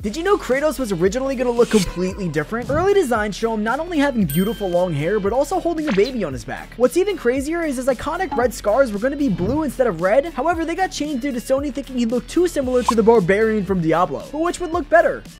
Did you know Kratos was originally going to look completely different? Early designs show him not only having beautiful long hair, but also holding a baby on his back. What's even crazier is his iconic red scars were going to be blue instead of red. However, they got changed due to Sony thinking he looked too similar to the Barbarian from Diablo. But which would look better?